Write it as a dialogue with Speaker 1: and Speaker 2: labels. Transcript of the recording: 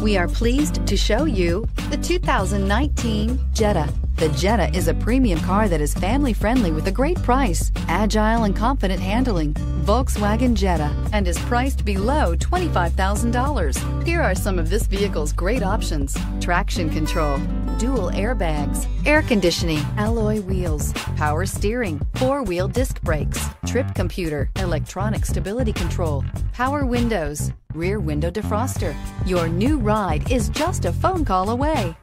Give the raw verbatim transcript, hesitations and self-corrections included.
Speaker 1: We are pleased to show you the two thousand nineteen Jetta. The Jetta is a premium car that is family-friendly with a great price, agile and confident handling. Volkswagen Jetta, and is priced below twenty-five thousand dollars. Here are some of this vehicle's great options: traction control, dual airbags, air conditioning, alloy wheels, power steering, four-wheel disc brakes, trip computer, electronic stability control, power windows, rear window defroster. Your new ride is just a phone call away.